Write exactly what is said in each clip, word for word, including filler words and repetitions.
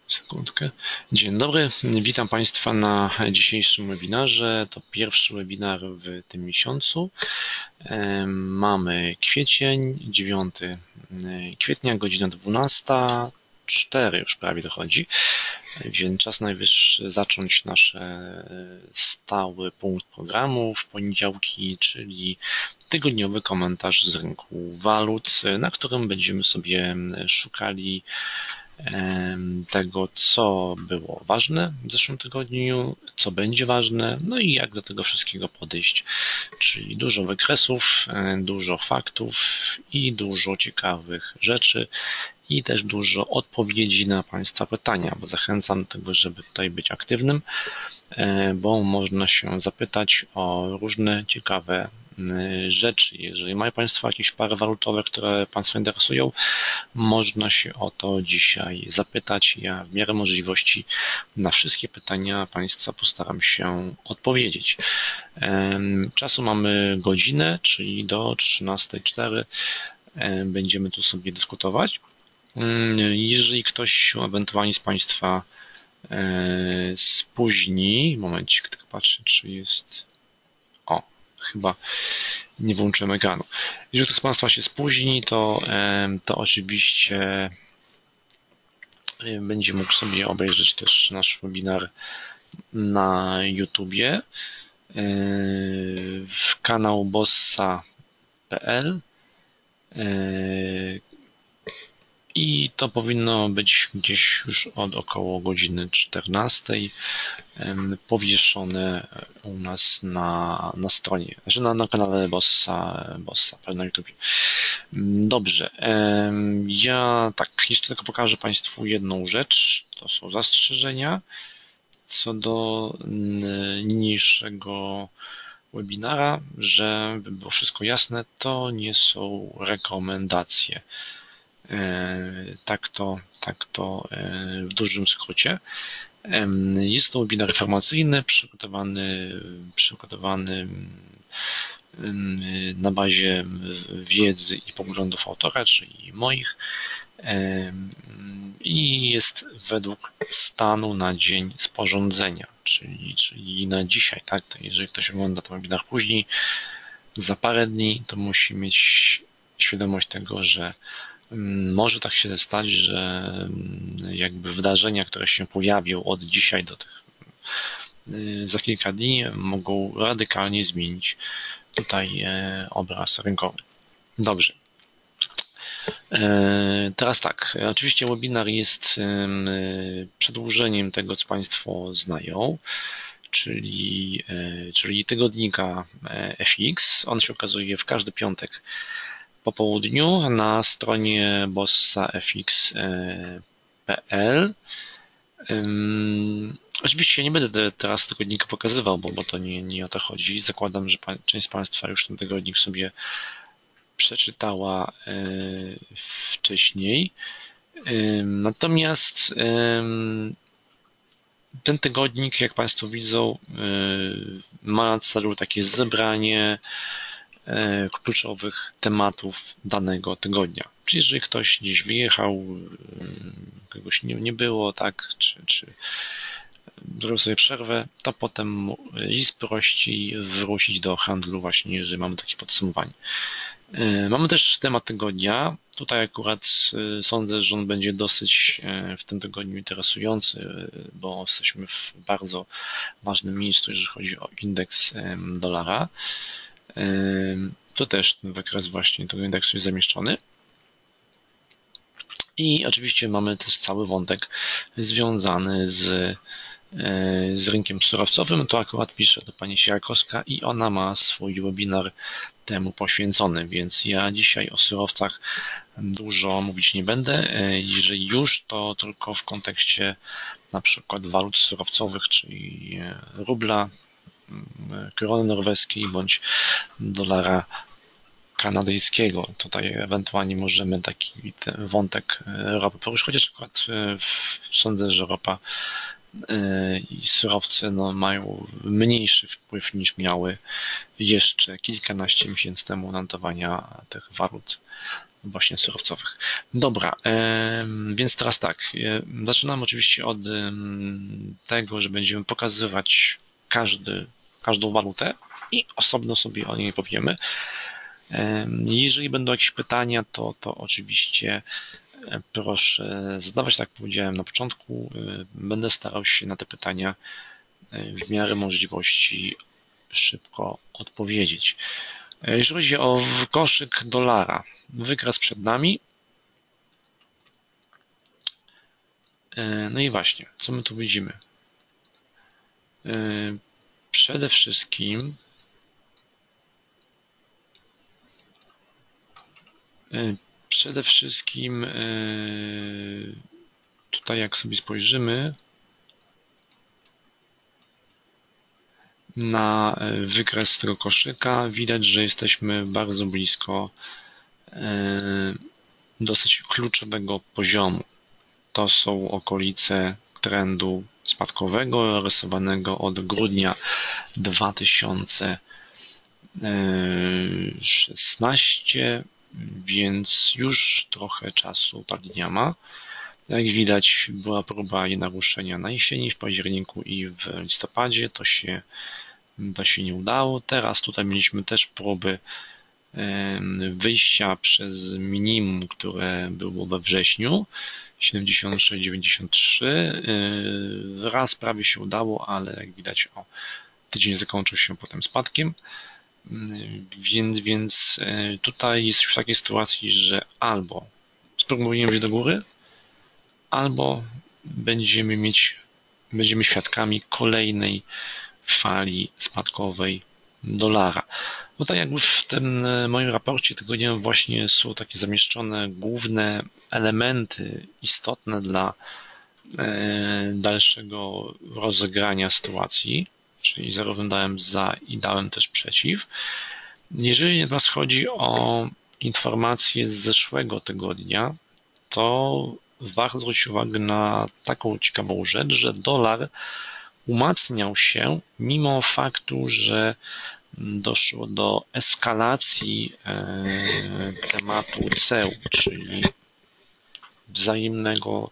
Sekundkę. Dzień dobry, witam Państwa na dzisiejszym webinarze. To pierwszy webinar w tym miesiącu. Mamy kwiecień, dziewiątego kwietnia, godzina dwunasta cztery już prawie dochodzi, więc czas najwyższy zacząć nasz stały punkt programu w poniedziałki, czyli tygodniowy komentarz z rynku walut, na którym będziemy sobie szukali tego, co było ważne w zeszłym tygodniu, co będzie ważne, no i jak do tego wszystkiego podejść, czyli dużo wykresów, dużo faktów i dużo ciekawych rzeczy i też dużo odpowiedzi na Państwa pytania, bo zachęcam do tego, żeby tutaj być aktywnym, bo można się zapytać o różne ciekawe rzeczy. Jeżeli mają Państwo jakieś pary walutowe, które Państwa interesują, można się o to dzisiaj zapytać. Ja w miarę możliwości na wszystkie pytania Państwa postaram się odpowiedzieć. Czasu mamy godzinę, czyli do trzynastej cztery będziemy tu sobie dyskutować. Jeżeli ktoś się ewentualnie z Państwa spóźni, momencik, tylko patrzę, czy jest... O, chyba nie włączyłem ekranu. Jeżeli ktoś z Państwa się spóźni, to, to oczywiście będzie mógł sobie obejrzeć też nasz webinar na YouTubie w kanał bossa kropka p l i to powinno być gdzieś już od około godziny czternastej powieszone u nas na, na stronie, znaczy na, na kanale bossa, bossa na YouTube. Dobrze, ja tak jeszcze tylko pokażę Państwu jedną rzecz, to są zastrzeżenia co do niniejszego webinara, żeby było wszystko jasne, to nie są rekomendacje. Tak to, tak to w dużym skrócie. Jest to webinar informacyjny, przygotowany, przygotowany na bazie wiedzy i poglądów autora, czyli moich, i jest według stanu na dzień sporządzenia, czyli, czyli na dzisiaj, tak? To jeżeli ktoś ogląda ten webinar później, za parę dni, to musi mieć świadomość tego, że może tak się stać, że jakby wydarzenia, które się pojawią od dzisiaj do tych za kilka dni, mogą radykalnie zmienić tutaj obraz rynkowy. Dobrze. Teraz tak, oczywiście webinar jest przedłużeniem tego, co Państwo znają, czyli, czyli tygodnika F X. On się okazuje w każdy piątek po południu na stronie bossa f x kropka p l. Oczywiście nie będę teraz tygodnika pokazywał, bo, bo to nie, nie o to chodzi. Zakładam, że część z Państwa już ten tygodnik sobie przeczytała wcześniej. Natomiast ten tygodnik, jak Państwo widzą, ma na celu takie zebranie kluczowych tematów danego tygodnia. Czyli jeżeli ktoś gdzieś wyjechał, kogoś nie, nie było, tak, czy, czy zrobił sobie przerwę, to potem jest prościej wrócić do handlu właśnie, jeżeli mamy takie podsumowanie. Mamy też temat tygodnia. Tutaj akurat sądzę, że on będzie dosyć w tym tygodniu interesujący, bo jesteśmy w bardzo ważnym miejscu, jeżeli chodzi o indeks dolara. To też ten wykres właśnie tego indeksu jest zamieszczony. I oczywiście mamy też cały wątek związany z, z rynkiem surowcowym. To akurat pisze do pani Sierakowska i ona ma swój webinar temu poświęcony, więc ja dzisiaj o surowcach dużo mówić nie będę. Jeżeli już, to tylko w kontekście na przykład walut surowcowych, czyli rubla, korony norweskiej bądź dolara kanadyjskiego. Tutaj ewentualnie możemy taki wątek ropy poruszyć, chociaż akurat sądzę, że ropa i surowce no, mają mniejszy wpływ niż miały jeszcze kilkanaście miesięcy temu na notowania tych walut właśnie surowcowych. Dobra, więc teraz tak, zaczynam oczywiście od tego, że będziemy pokazywać każdy, każdą walutę i osobno sobie o niej powiemy. Jeżeli będą jakieś pytania, to, to oczywiście proszę zadawać, tak jak powiedziałem na początku. Będę starał się na te pytania w miarę możliwości szybko odpowiedzieć. Jeżeli chodzi o koszyk dolara, wykres przed nami. No i właśnie, co my tu widzimy? Przede wszystkim Przede wszystkim tutaj jak sobie spojrzymy na wykres tego koszyka, widać, że jesteśmy bardzo blisko dosyć kluczowego poziomu. To są okolice trendu spadkowego rysowanego od grudnia dwa tysiące szesnastego, więc już trochę trochę padnienia ma. Jak widać, była próba jej naruszenia na jesieni, w październiku i w listopadzie. To się, to się nie udało. Teraz tutaj mieliśmy też próby wyjścia przez minimum, które było we wrześniu, siedemdziesiąt sześć dziewięćdziesiąt trzy. Raz prawie się udało, ale jak widać, o, tydzień zakończył się potem spadkiem. Więc, więc tutaj jest już w takiej sytuacji, że albo spróbujemy iść do góry, albo będziemy mieć, będziemy świadkami kolejnej fali spadkowej dolara. Bo tak jakby w tym moim raporcie tygodniowym właśnie są takie zamieszczone główne elementy istotne dla dalszego rozegrania sytuacji, czyli zarówno dałem za i dałem też przeciw. Jeżeli natomiast chodzi o informacje z zeszłego tygodnia, to warto zwrócić uwagę na taką ciekawą rzecz, że dolar umacniał się mimo faktu, że doszło do eskalacji tematu ceł, czyli wzajemnego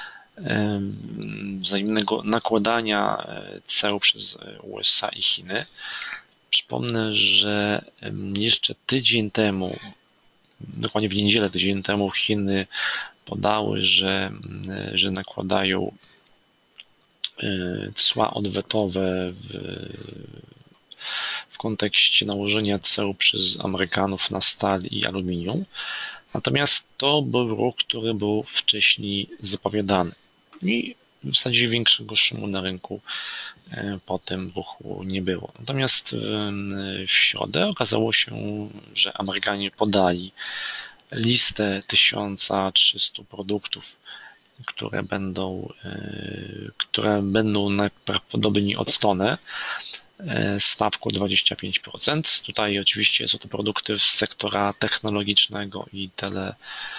wzajemnego nakładania ceł przez U S A i Chiny. Przypomnę, że jeszcze tydzień temu, dokładnie w niedzielę tydzień temu Chiny podały, że, że nakładają cła odwetowe w, w kontekście nałożenia ceł przez Amerykanów na stal i aluminium. Natomiast to był ruch, który był wcześniej zapowiadany i w zasadzie większego szumu na rynku po tym ruchu nie było. Natomiast w środę okazało się, że Amerykanie podali listę tysiąc trzysta produktów, które będą, które będą najprawdopodobniej oclone stawką dwadzieścia pięć procent. Tutaj oczywiście są to produkty z sektora technologicznego i tele,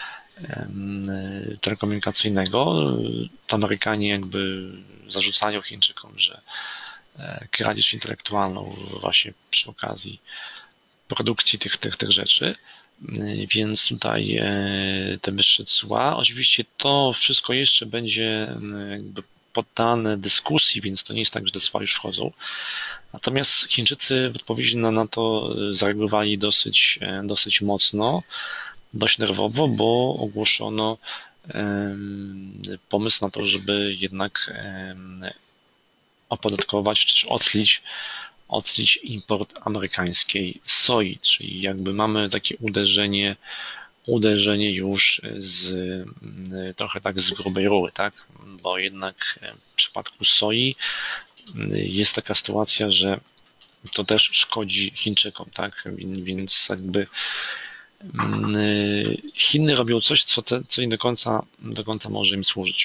telekomunikacyjnego. To Amerykanie jakby zarzucają Chińczykom, że kradzież intelektualną właśnie przy okazji produkcji tych, tych, tych rzeczy, więc tutaj te wyższe cła. Oczywiście to wszystko jeszcze będzie jakby poddane dyskusji, więc to nie jest tak, że te cła już wchodzą. Natomiast Chińczycy w odpowiedzi na, na to zareagowali dosyć, dosyć mocno, dość nerwowo, bo ogłoszono pomysł na to, żeby jednak opodatkować czy oclić, oclić import amerykańskiej soi, czyli jakby mamy takie uderzenie, uderzenie już z trochę tak z grubej rury, tak? Bo jednak w przypadku soi jest taka sytuacja, że to też szkodzi Chińczykom, tak? Więc jakby Chiny robią coś, co, te, co nie do końca, do końca może im służyć.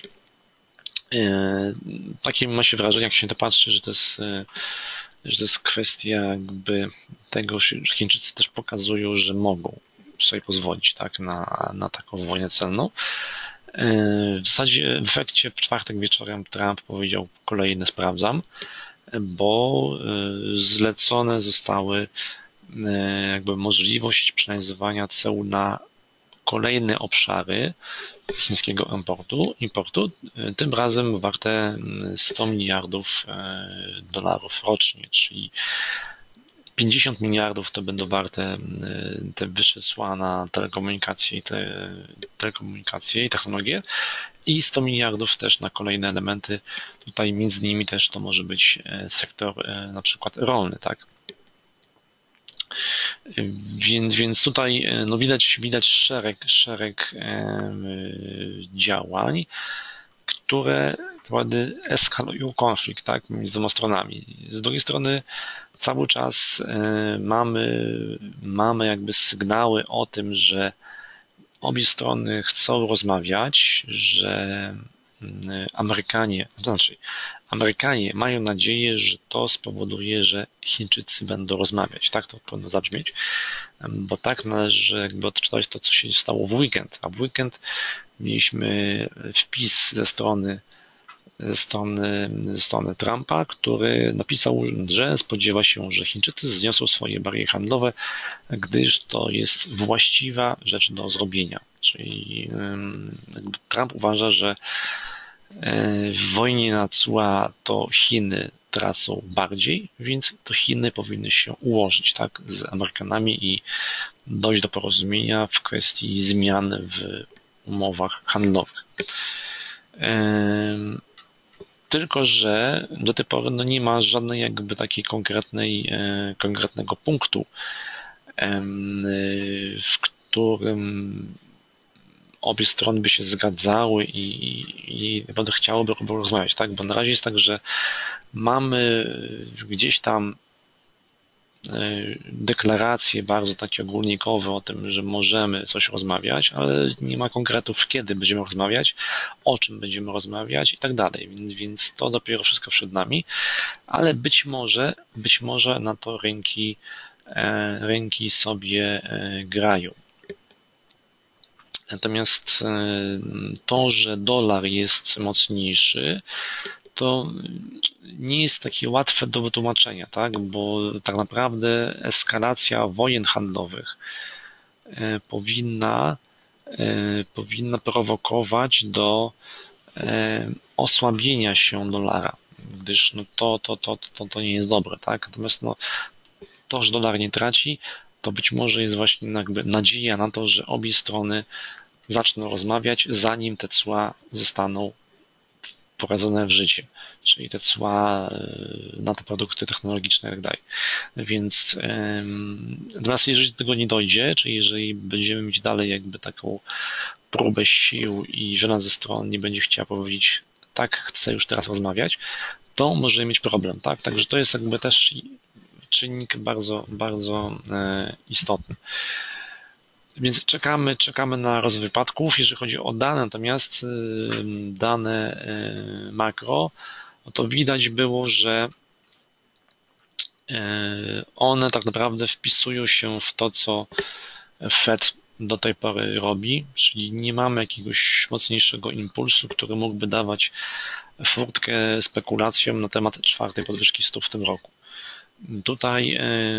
Takie ma się wrażenie, jak się to patrzy, że to jest, że to jest kwestia jakby tego, że Chińczycy też pokazują, że mogą sobie pozwolić tak, na, na taką wojnę celną. W zasadzie w efekcie w czwartek wieczorem Trump powiedział kolejne sprawdzam, bo zlecone zostały jakby możliwość przekazywania ceł na kolejne obszary chińskiego importu, importu, tym razem warte sto miliardów dolarów rocznie, czyli pięćdziesiąt miliardów to będą warte te wyższe cła na telekomunikacje i, te, telekomunikacje i technologie i sto miliardów też na kolejne elementy. Tutaj między innymi też to może być sektor na przykład rolny, tak? Więc, więc tutaj no widać, widać szereg, szereg działań, które naprawdę eskalują konflikt, tak, między dwoma stronami. Z drugiej strony cały czas mamy, mamy jakby sygnały o tym, że obie strony chcą rozmawiać, że Amerykanie, to znaczy Amerykanie mają nadzieję, że to spowoduje, że Chińczycy będą rozmawiać. Tak to powinno zabrzmieć, bo tak należy jakby odczytać to, co się stało w weekend. A w weekend mieliśmy wpis ze strony ze strony, ze strony Trumpa, który napisał, że spodziewa się, że Chińczycy zniosą swoje bariery handlowe, gdyż to jest właściwa rzecz do zrobienia. Czyli jakby Trump uważa, że w wojnie na cła to Chiny tracą bardziej, więc to Chiny powinny się ułożyć, tak, z Amerykanami i dojść do porozumienia w kwestii zmian w umowach handlowych. Tylko że do tej pory no nie ma żadnej jakby takiej konkretnej, konkretnego punktu, w którym obie strony by się zgadzały i, i naprawdę chciałyby rozmawiać, tak? Bo na razie jest tak, że mamy gdzieś tam deklaracje bardzo takie ogólnikowe o tym, że możemy coś rozmawiać, ale nie ma konkretów, kiedy będziemy rozmawiać, o czym będziemy rozmawiać i tak dalej, więc, więc to dopiero wszystko przed nami, ale być może, być może na to rynki, rynki sobie grają. Natomiast to, że dolar jest mocniejszy, to nie jest takie łatwe do wytłumaczenia, tak? Bo tak naprawdę eskalacja wojen handlowych powinna, powinna prowokować do osłabienia się dolara, gdyż no to, to, to, to, to nie jest dobre, tak? Natomiast no, to, że dolar nie traci, to być może jest właśnie jakby nadzieja na to, że obie strony zaczną rozmawiać, zanim te cła zostaną wprowadzone w życie, czyli te cła na te produkty technologiczne i tak dalej. Więc natomiast jeżeli do tego nie dojdzie, czyli jeżeli będziemy mieć dalej jakby taką próbę sił i żadna ze stron nie będzie chciała powiedzieć, tak, chcę już teraz rozmawiać, to możemy mieć problem, tak? Także to jest jakby też czynnik bardzo, bardzo istotny. Więc czekamy, czekamy na rozwój wypadków. Jeżeli chodzi o dane, natomiast dane makro, no to widać było, że one tak naprawdę wpisują się w to, co Fed do tej pory robi, czyli nie mamy jakiegoś mocniejszego impulsu, który mógłby dawać furtkę spekulacjom na temat czwartej podwyżki stóp w tym roku. Tutaj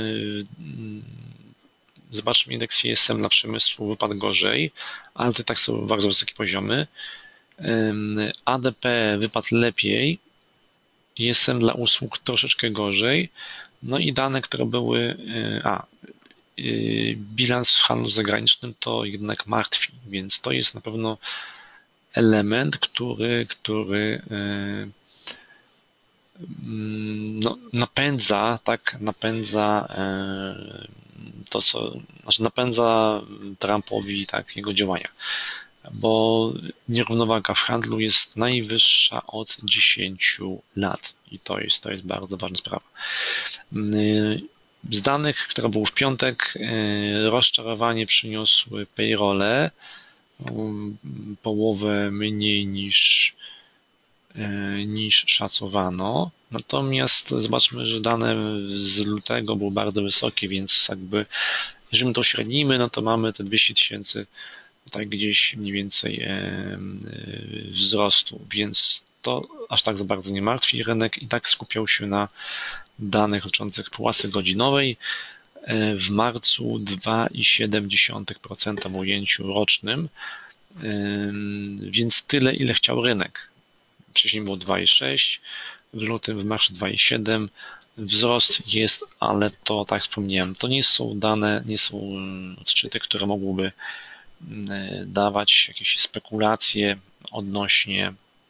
zobaczmy, indeks I S M dla przemysłu wypadł gorzej, ale to tak są bardzo wysokie poziomy. A D P wypadł lepiej, I S M dla usług troszeczkę gorzej. No i dane, które były, a bilans w handlu zagranicznym to jednak martwi, więc to jest na pewno element, który, który no, napędza, tak, napędza to, co, znaczy napędza Trumpowi, tak, jego działania, bo nierównowaga w handlu jest najwyższa od dziesięciu lat i to jest, to jest bardzo ważna sprawa. Z danych, które były w piątek, rozczarowanie przyniosły payrole, połowę mniej niż niż szacowano. Natomiast zobaczmy, że dane z lutego były bardzo wysokie, więc jakby jeżeli my to średnimy, no to mamy te dwieście tysięcy tutaj gdzieś mniej więcej wzrostu, więc to aż tak za bardzo nie martwi. Rynek i tak skupiał się na danych dotyczących płasy godzinowej. W marcu dwa przecinek siedem procent w ujęciu rocznym, więc tyle, ile chciał rynek. Wcześniej było dwa przecinek sześć, w lutym, w marcu dwa przecinek siedem. Wzrost jest, ale to, tak jak wspomniałem, to nie są dane, nie są odczyty, które mogłyby dawać jakieś spekulacje odnośnie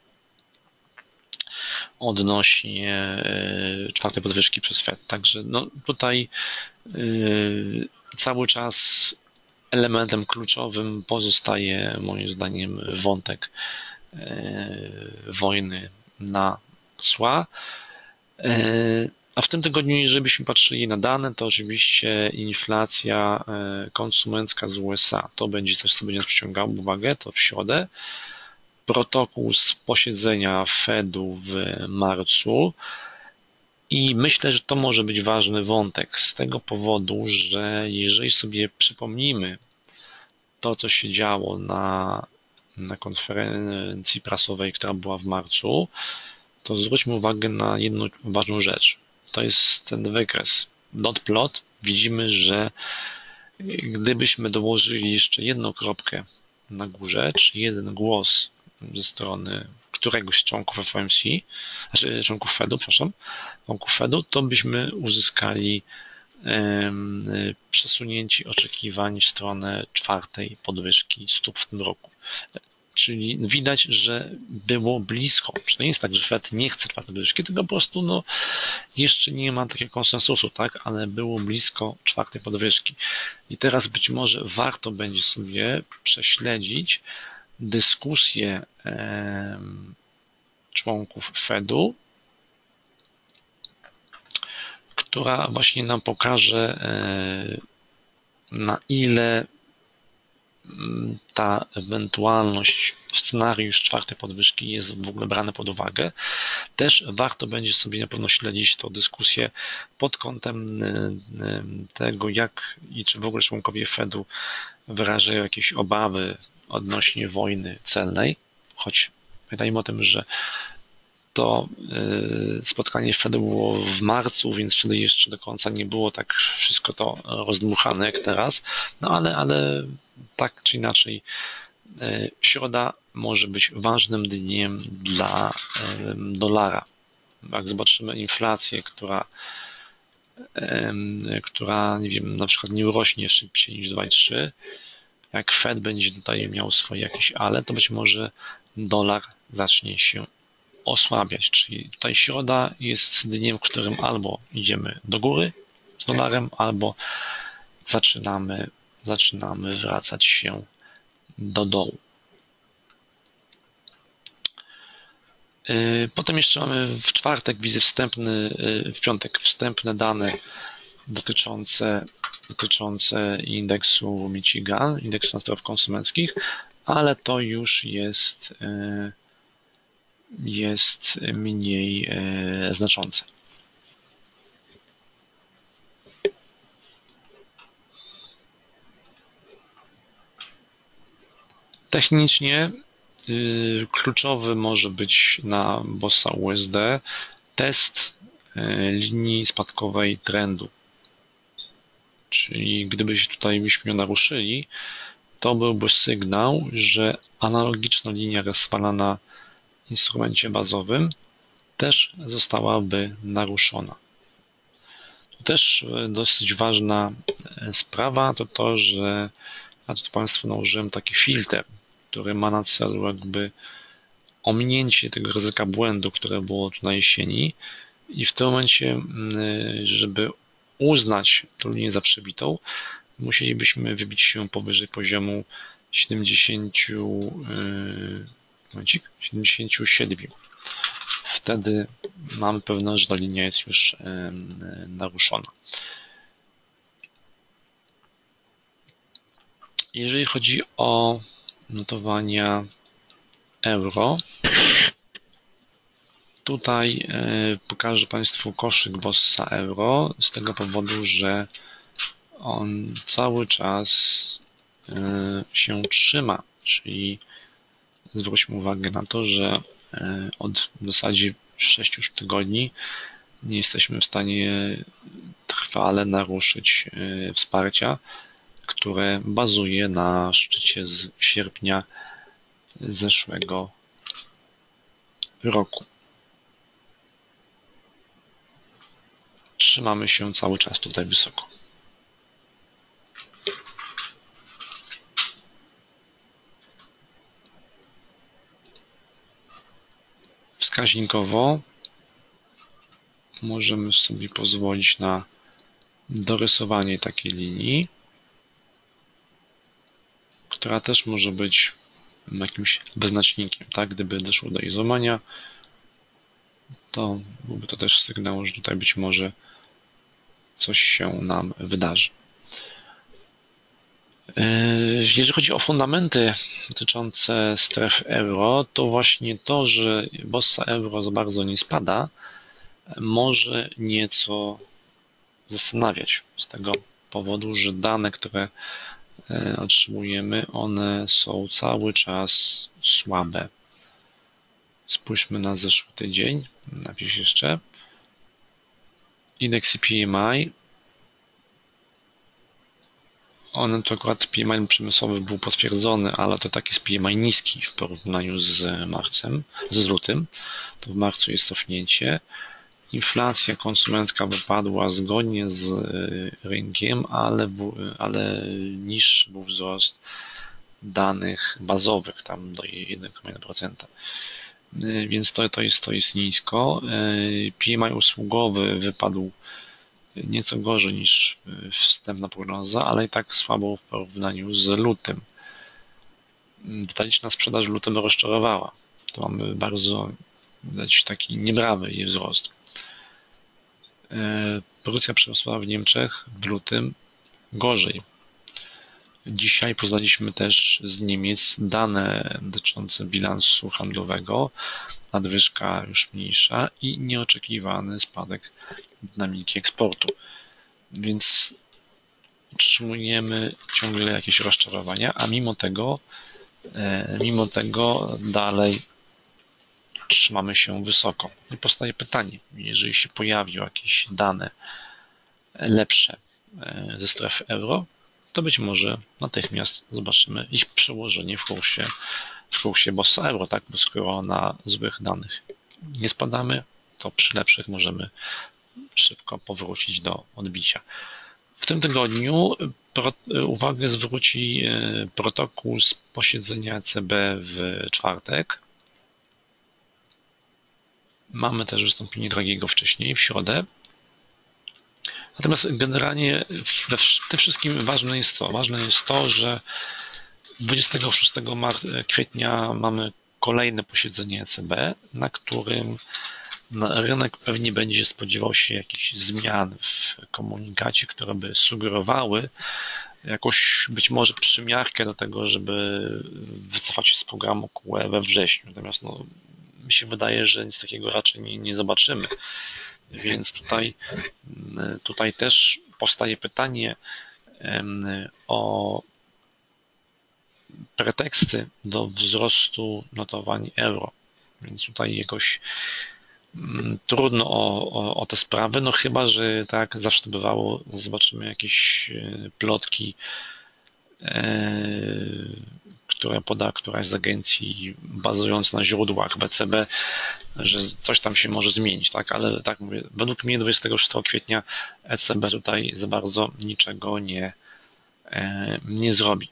odnośnie czwartej podwyżki przez Fed. Także no tutaj yy, cały czas elementem kluczowym pozostaje moim zdaniem wątek yy, wojny na cła. Yy, a w tym tygodniu, jeżeli byśmy patrzyli na dane, to oczywiście inflacja konsumencka z U S A to będzie coś, co będzie nas przyciągało uwagę, to w środę. Protokół z posiedzenia Fedu w marcu i myślę, że to może być ważny wątek z tego powodu, że jeżeli sobie przypomnimy to, co się działo na, na konferencji prasowej, która była w marcu, to zwróćmy uwagę na jedną ważną rzecz. To jest ten wykres dot plot. Widzimy, że gdybyśmy dołożyli jeszcze jedną kropkę na górze, czy jeden głos ze strony któregoś z członków F O M C, znaczy członków Fedu, przepraszam, członków Fedu, to byśmy uzyskali um, przesunięcie oczekiwań w stronę czwartej podwyżki stóp w tym roku. Czyli widać, że było blisko. To nie jest tak, że Fed nie chce czwartej podwyżki, tylko po prostu no, jeszcze nie ma takiego konsensusu, tak, ale było blisko czwartej podwyżki. I teraz być może warto będzie sobie prześledzić dyskusję członków Fedu, która właśnie nam pokaże, na ile ta ewentualność, scenariusz czwartej podwyżki jest w ogóle brany pod uwagę. Też warto będzie sobie na pewno śledzić tę dyskusję pod kątem tego, jak i czy w ogóle członkowie Fedu wyrażają jakieś obawy odnośnie wojny celnej, choć pamiętajmy o tym, że to spotkanie Fedu było w marcu, więc wtedy jeszcze do końca nie było tak wszystko to rozdmuchane jak teraz, no ale, ale tak czy inaczej środa może być ważnym dniem dla dolara. Jak zobaczymy inflację, która która, nie wiem, na przykład nie urośnie szybciej niż dwa przecinek trzy, jak Fed będzie tutaj miał swoje jakieś ale, to być może dolar zacznie się osłabiać, czyli tutaj środa jest dniem, w którym albo idziemy do góry z dolarem, albo zaczynamy, zaczynamy wracać się do dołu. Potem jeszcze mamy w czwartek, widzę wstępny, w piątek wstępne dane dotyczące, dotyczące indeksu Michigan, indeksu nastrojów konsumenckich, ale to już jest jest mniej znaczące. Technicznie kluczowy może być na bossa U S D test linii spadkowej trendu. Czyli gdyby się tutaj byśmy ją naruszyli, to byłby sygnał, że analogiczna linia rozpalana na instrumencie bazowym też zostałaby naruszona. Tu też dosyć ważna sprawa to to, że ja tu Państwu nałożyłem taki filtr, który ma na celu jakby ominięcie tego ryzyka błędu, które było tu na jesieni i w tym momencie, żeby uznać tę linię za przebitą, musielibyśmy wybić się powyżej poziomu siedemdziesiąt, momencik, siedemdziesiąt siedem. Wtedy mamy pewność, że ta linia jest już naruszona. Jeżeli chodzi o notowania euro, tutaj pokażę Państwu koszyk bossa euro z tego powodu, że on cały czas się trzyma, czyli zwróćmy uwagę na to, że od w zasadzie sześciu tygodni nie jesteśmy w stanie trwale naruszyć wsparcia, które bazuje na szczycie z sierpnia zeszłego roku. Trzymamy się cały czas tutaj wysoko. Wskaźnikowo możemy sobie pozwolić na dorysowanie takiej linii, która też może być jakimś wyznacznikiem, tak? Gdyby doszło do jej złamania, to byłby to też sygnał, że tutaj być może coś się nam wydarzy. Jeżeli chodzi o fundamenty dotyczące stref euro, to właśnie to, że bossa euro za bardzo nie spada, może nieco zastanawiać z tego powodu, że dane, które otrzymujemy, one są cały czas słabe. Spójrzmy na zeszły tydzień, najpierw jeszcze. Indeks P M I. On to akurat P M I przemysłowy był potwierdzony, ale to tak jest P M I niski w porównaniu z marcem, z lutym. To w marcu jest cofnięcie. Inflacja konsumencka wypadła zgodnie z rynkiem, ale, ale niższy był wzrost danych bazowych, tam do jeden przecinek jeden procent. Więc to, to, jest, to jest nisko. P M I usługowy wypadł nieco gorzej niż wstępna prognoza, ale i tak słabo w porównaniu z lutym. Detaliczna sprzedaż w lutym rozczarowała. To mamy bardzo widać taki niebrawy jej wzrost. Produkcja przemysłowa w Niemczech w lutym gorzej. Dzisiaj poznaliśmy też z Niemiec dane dotyczące bilansu handlowego, nadwyżka już mniejsza i nieoczekiwany spadek dynamiki eksportu. Więc utrzymujemy ciągle jakieś rozczarowania, a mimo tego, mimo tego dalej trzymamy się wysoko. I powstaje pytanie, jeżeli się pojawią jakieś dane lepsze ze strefy euro, to być może natychmiast zobaczymy ich przełożenie w kursie, w kursie bossa euro, tak? Bo skoro na złych danych nie spadamy, to przy lepszych możemy szybko powrócić do odbicia. W tym tygodniu uwagę zwróci protokół z posiedzenia E C B w czwartek. Mamy też wystąpienie Dragiego wcześniej, w środę. Natomiast generalnie w tym wszystkim ważne jest to, ważne jest to, że dwudziestego szóstego kwietnia mamy kolejne posiedzenie E C B, na którym rynek pewnie będzie spodziewał się jakichś zmian w komunikacie, które by sugerowały jakąś być może przymiarkę do tego, żeby wycofać się z programu Q E we wrześniu. Natomiast no, mi się wydaje, że nic takiego raczej nie, nie zobaczymy. Więc tutaj, tutaj też powstaje pytanie o preteksty do wzrostu notowań euro. Więc tutaj jakoś trudno o, o, o te sprawy, no chyba, że tak zawsze to bywało, zobaczymy jakieś plotki, które poda któraś z agencji bazując na źródłach B C B, że coś tam się może zmienić, tak? Ale tak mówię, według mnie dwudziestego szóstego kwietnia E C B tutaj za bardzo niczego nie, nie zrobi.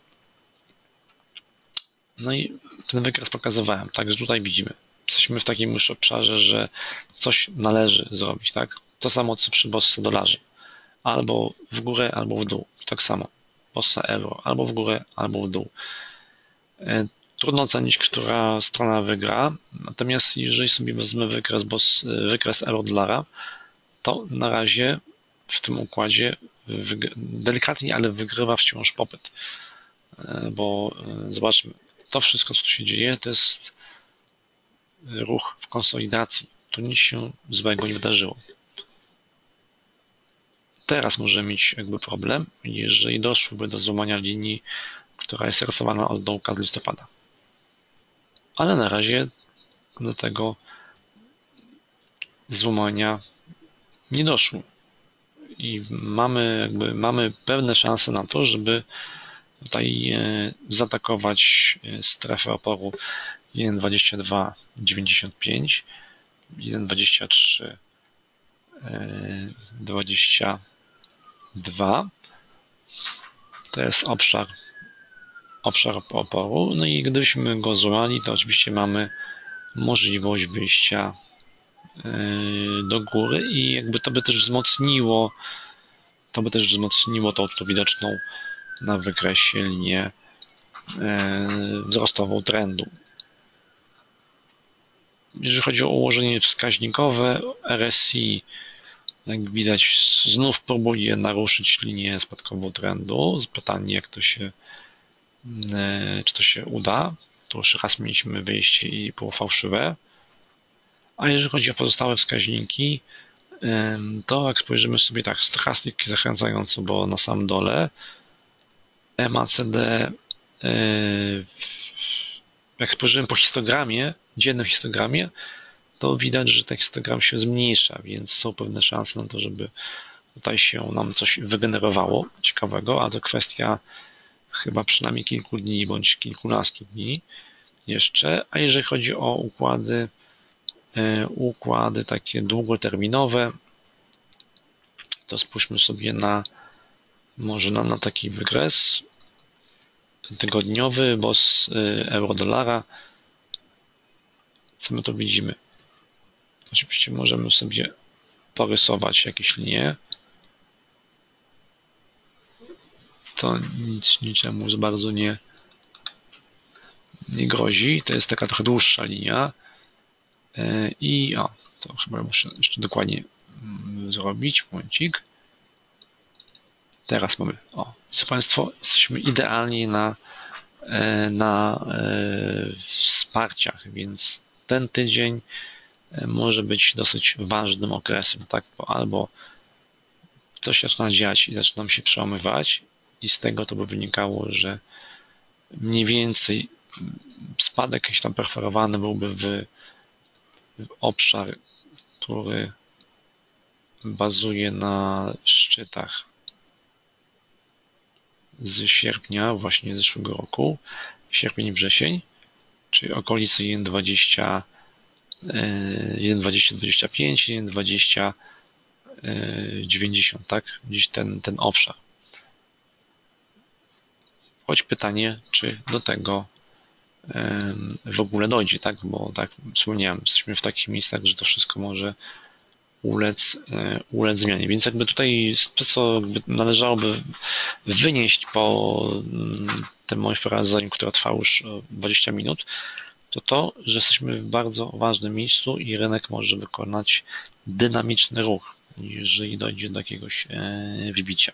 No i ten wykres pokazywałem, tak, że tutaj widzimy. Jesteśmy w takim już obszarze, że coś należy zrobić, tak? To samo co przy bossa dolarze. Albo w górę, albo w dół. Tak samo. Bossa euro. Albo w górę, albo w dół. Trudno ocenić, która strona wygra. Natomiast jeżeli sobie wezmę wykres, boss, wykres euro-dolara, to na razie w tym układzie delikatnie, ale wygrywa wciąż popyt. Bo zobaczmy, to wszystko, co tu się dzieje, to jest ruch w konsolidacji. Tu nic się złego nie wydarzyło. Teraz może mieć jakby problem, jeżeli doszłoby do złamania linii, która jest rysowana od dołka do listopada. Ale na razie do tego złamania nie doszło. I mamy, jakby, mamy pewne szanse na to, żeby tutaj zaatakować strefę oporu jeden dwadzieścia dwa dziewięćdziesiąt pięć, jeden dwadzieścia trzy dwadzieścia dwa. To jest obszar, obszar oporu. No i gdybyśmy go złamali, to oczywiście mamy możliwość wyjścia do góry i jakby to by też wzmocniło to by też wzmocniło tą, tą widoczną na wykresie linię wzrostową trendu. Jeżeli chodzi o ułożenie wskaźnikowe, R S I, jak widać, znów próbuje naruszyć linię spadkową trendu. Pytanie, jak to się, czy to się uda. Tu już raz mieliśmy wyjście i było fałszywe. A jeżeli chodzi o pozostałe wskaźniki, to jak spojrzymy sobie tak, stochastik zachęcająco, bo na samym dole, M A C D, jak spojrzymy po histogramie, dziennym histogramie, to widać, że ten histogram się zmniejsza, więc są pewne szanse na to, żeby tutaj się nam coś wygenerowało ciekawego, a to kwestia chyba przynajmniej kilku dni bądź kilkunastu dni jeszcze. A jeżeli chodzi o układy, układy takie długoterminowe, to spójrzmy sobie na może na, na taki wykres tygodniowy, bo z euro-dolara, co my tu widzimy? Oczywiście możemy sobie porysować jakieś linie. To nic niczemu za bardzo nie, nie grozi. To jest taka trochę dłuższa linia. I o, to chyba muszę jeszcze dokładnie zrobić. Momencik. Teraz mamy, o, co Państwo, jesteśmy idealnie na, na wsparciach, więc ten tydzień może być dosyć ważnym okresem, tak? Bo albo coś zaczyna dziać i zaczyna się przełamywać i z tego to by wynikało, że mniej więcej spadek jakiś tam perforowany byłby w, w obszar, który bazuje na szczytach z sierpnia właśnie zeszłego roku, sierpień, wrzesień, czyli okolice jeden dwadzieścia, jeden dwadzieścia dwadzieścia pięć, jeden dwadzieścia dziewięćdziesiąt, tak? Gdzieś ten, ten obszar. Choć pytanie, czy do tego w ogóle dojdzie, tak? Bo tak wspomniałem, jesteśmy w takich miejscach, że to wszystko może ulec, ulec zmianie. Więc jakby tutaj to, co należałoby wynieść po tym moim wprowadzeniu, które trwało już dwadzieścia minut, to to, że jesteśmy w bardzo ważnym miejscu i rynek może wykonać dynamiczny ruch, jeżeli dojdzie do jakiegoś wybicia.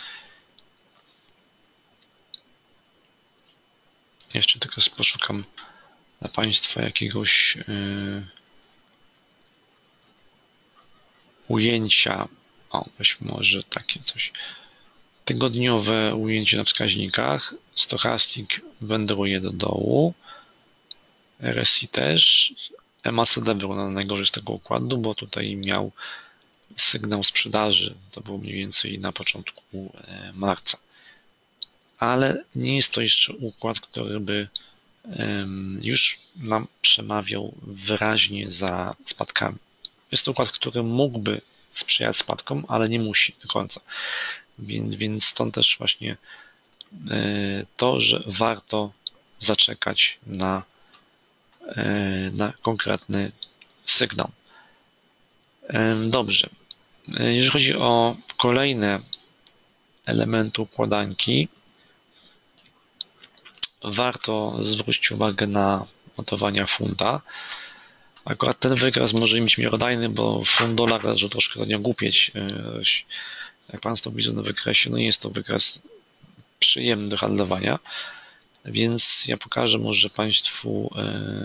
Jeszcze tylko poszukam dla Państwa jakiegoś ujęcia, o, weźmy może takie coś, tygodniowe ujęcie na wskaźnikach, stochastik wędruje do dołu, R S I też, M A C D wygląda najgorzej z tego układu, bo tutaj miał sygnał sprzedaży, to było mniej więcej na początku marca, ale nie jest to jeszcze układ, który by już nam przemawiał wyraźnie za spadkami. Jest to układ, który mógłby sprzyjać spadkom, ale nie musi do końca. Więc, więc stąd też właśnie to, że warto zaczekać na, na konkretny sygnał. Dobrze. Jeżeli chodzi o kolejne elementy układanki, warto zwrócić uwagę na notowania funta. Akurat ten wykres może być miarodajny, bo funt dolar zaczął troszkę do niego głupieć. Jak Państwo widzą na wykresie, no jest to wykres przyjemny do handlowania, więc ja pokażę może Państwu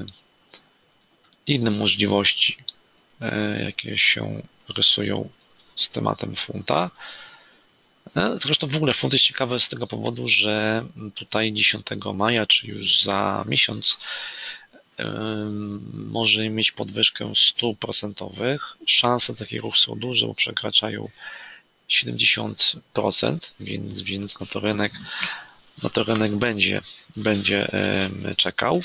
inne możliwości, jakie się rysują z tematem funta. Zresztą w ogóle funt jest ciekawy z tego powodu, że tutaj dziesiątego maja, czy już za miesiąc, może mieć podwyżkę stu procentowych. Szanse takich ruchów są duże, bo przekraczają siedemdziesiąt procent, więc, więc no to rynek, no to rynek będzie, będzie czekał.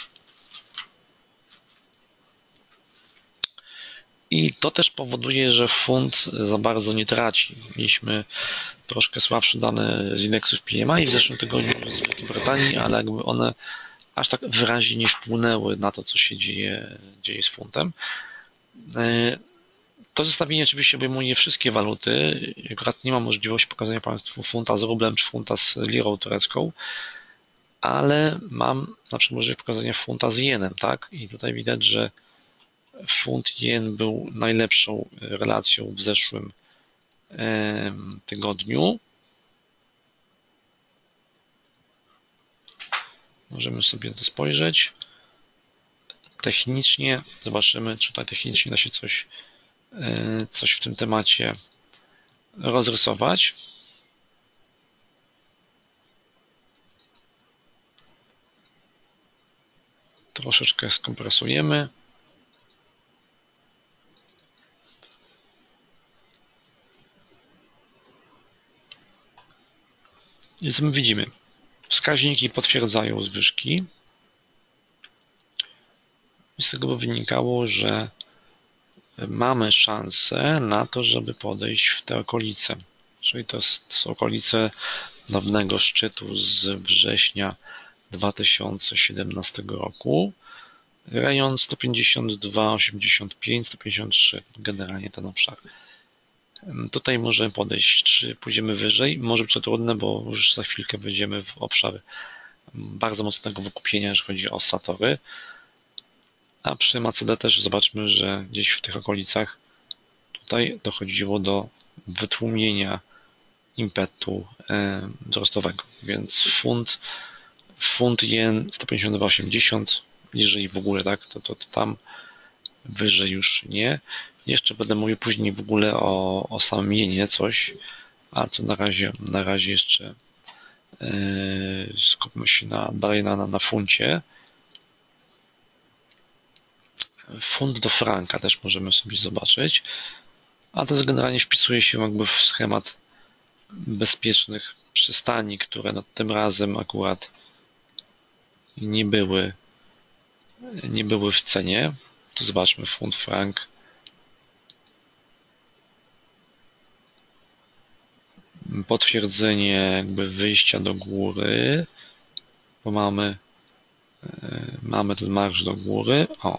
I to też powoduje, że funt za bardzo nie traci. Mieliśmy troszkę słabsze dane z indeksów P M I w zeszłym tygodniu z Wielkiej Brytanii, ale jakby one aż tak wyraźnie nie wpłynęły na to, co się dzieje, dzieje z funtem. To zestawienie oczywiście obejmuje wszystkie waluty. Akurat nie mam możliwości pokazania Państwu funta z rublem czy funta z lirą turecką, ale mam na przykład możliwość pokazania funta z jenem, tak? I tutaj widać, że funt jen był najlepszą relacją w zeszłym tygodniu. Możemy sobie to spojrzeć. Technicznie zobaczymy, czy tutaj technicznie da się coś, coś w tym temacie rozrysować. Troszeczkę skompresujemy. I co my widzimy? Wskaźniki potwierdzają zwyżki. I z tego by wynikało, że mamy szansę na to, żeby podejść w te okolice. Czyli to są okolice dawnego szczytu z września dwa tysiące siedemnastego roku. Rejon sto pięćdziesiąt dwa osiemdziesiąt pięć, sto pięćdziesiąt trzy, generalnie ten obszar. Tutaj możemy podejść, czy pójdziemy wyżej. Może być to trudne, bo już za chwilkę wejdziemy w obszar bardzo mocnego wykupienia, jeżeli chodzi o satory. A przy M A C D też zobaczmy, że gdzieś w tych okolicach tutaj dochodziło do wytłumienia impetu wzrostowego, więc funt, funt jen sto pięćdziesiąt dwa osiemdziesiąt, jeżeli w ogóle tak, to, to, to tam wyżej już nie. Jeszcze będę mówił później w ogóle o, o samym jenie coś, a to na razie, na razie jeszcze yy, skupmy się na, dalej na, na, na funcie. Funt do franka też możemy sobie zobaczyć, a to generalnie wpisuje się jakby w schemat bezpiecznych przystani, które no tym razem akurat nie były, nie były w cenie. Tu zobaczmy funt frank. Potwierdzenie jakby wyjścia do góry, bo mamy, mamy ten marsz do góry. O.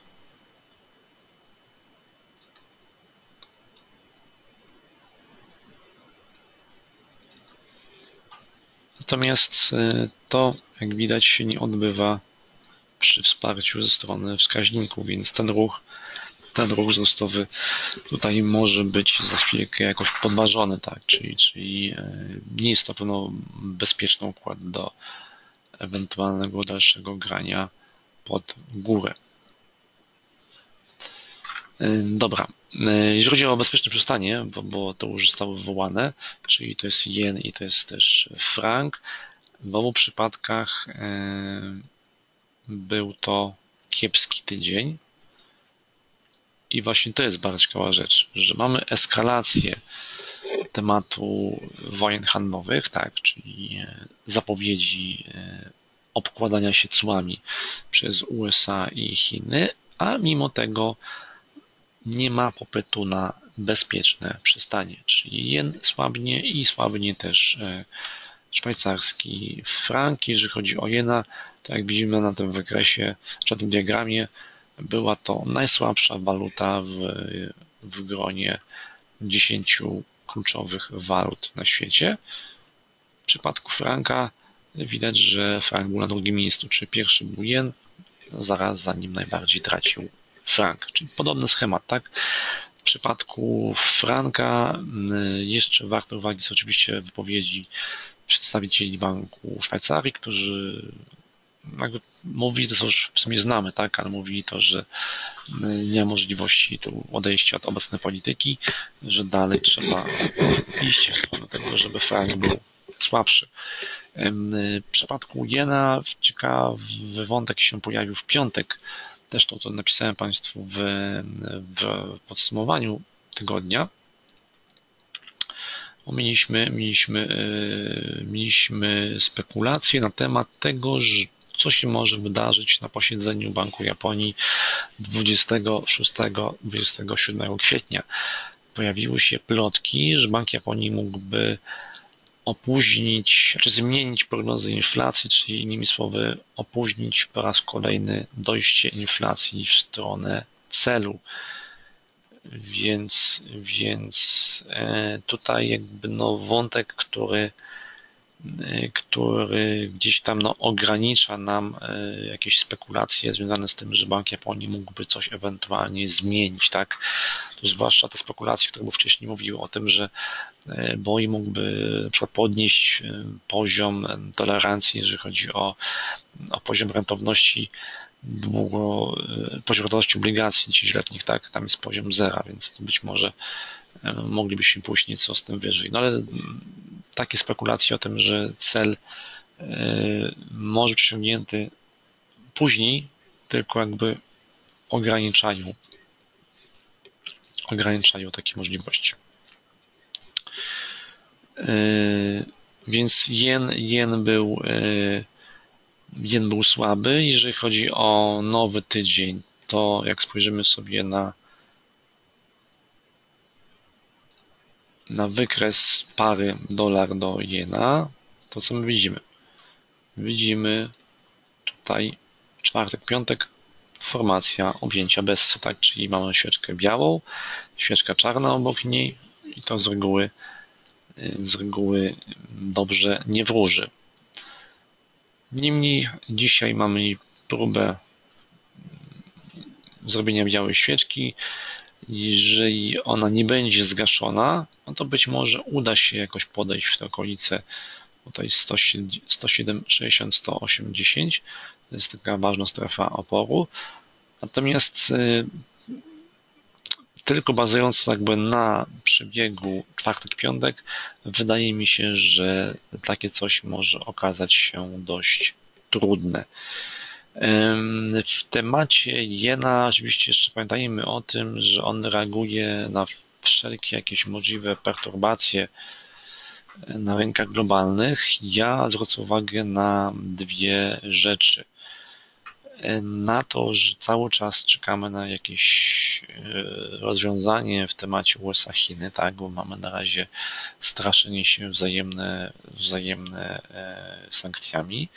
Natomiast to, jak widać, się nie odbywa przy wsparciu ze strony wskaźników, więc ten ruch, ten ruch wzrostowy tutaj może być za chwilkę jakoś podważony, tak? Czyli, czyli nie jest to pewno bezpieczny układ do ewentualnego dalszego grania pod górę. Dobra, jeżeli chodzi o bezpieczne przystanie, bo, bo to już zostało wywołane, czyli to jest jen i to jest też frank. W obu przypadkach był to kiepski tydzień i właśnie to jest bardzo ciekawa rzecz, że mamy eskalację tematu wojen handlowych, tak, czyli zapowiedzi obkładania się cłami przez U S A i Chiny, a mimo tego nie ma popytu na bezpieczne przystanie, czyli jen słabnie i słabnie też szwajcarski frank. Jeżeli chodzi o jena, to jak widzimy na tym wykresie, czy na tym diagramie, była to najsłabsza waluta w, w gronie dziesięciu kluczowych walut na świecie. W przypadku franka widać, że frank był na drugim miejscu, czyli pierwszy był jen, zaraz za nim najbardziej tracił frank, czyli podobny schemat, tak? W przypadku franka jeszcze warte uwagi są oczywiście wypowiedzi przedstawicieli Banku Szwajcarii, którzy jakby mówili to, co już w sumie znamy, tak, ale mówili to, że nie ma możliwości tu odejścia od obecnej polityki, że dalej trzeba iść w stronę tego, żeby frank był słabszy. W przypadku jena ciekawy wątek się pojawił w piątek. Też to, co napisałem Państwu w, w podsumowaniu tygodnia. Mieliśmy, mieliśmy, mieliśmy spekulacje na temat tego, co się może wydarzyć na posiedzeniu Banku Japonii dwudziestego szóstego do dwudziestego siódmego kwietnia. Pojawiły się plotki, że Bank Japonii mógłby opóźnić, czy zmienić prognozy inflacji, czyli innymi słowy opóźnić po raz kolejny dojście inflacji w stronę celu. Więc, więc tutaj jakby no wątek, który, który gdzieś tam no ogranicza nam jakieś spekulacje związane z tym, że Bank Japonii mógłby coś ewentualnie zmienić, tak? To zwłaszcza te spekulacje, które wcześniej mówiły o tym, że BOI mógłby na przykład podnieść poziom tolerancji, jeżeli chodzi o, o poziom rentowności długo, poziom rentowności obligacji dziesięcioletnich, tak, tam jest poziom zera, więc być może moglibyśmy pójść nieco z tym wyżej. No ale takie spekulacje o tym, że cel może być osiągnięty później, tylko jakby ograniczają, ograniczają takie możliwości. Więc jen, jen był jen był słaby. Jeżeli chodzi o nowy tydzień, to jak spojrzymy sobie na na wykres pary dolar do jena, to co my widzimy? Widzimy tutaj czwartek, piątek, formacja objęcia bez, tak, czyli mamy świeczkę białą, świeczka czarna obok niej i to z reguły z reguły dobrze nie wróży. Niemniej dzisiaj mamy próbę zrobienia białej świeczki. Jeżeli ona nie będzie zgaszona, no to być może uda się jakoś podejść w te okolice tutaj sto siedem sześćdziesiąt, sto osiemdziesiąt. To jest taka ważna strefa oporu. Natomiast tylko bazując jakby na przebiegu czwartek-piątek, wydaje mi się, że takie coś może okazać się dość trudne. W temacie jena oczywiście jeszcze pamiętajmy o tym, że on reaguje na wszelkie jakieś możliwe perturbacje na rynkach globalnych. Ja zwrócę uwagę na dwie rzeczy. Na to, że cały czas czekamy na jakieś rozwiązanie w temacie U S A-Chiny, tak, bo mamy na razie straszenie się wzajemne, wzajemne sankcjami.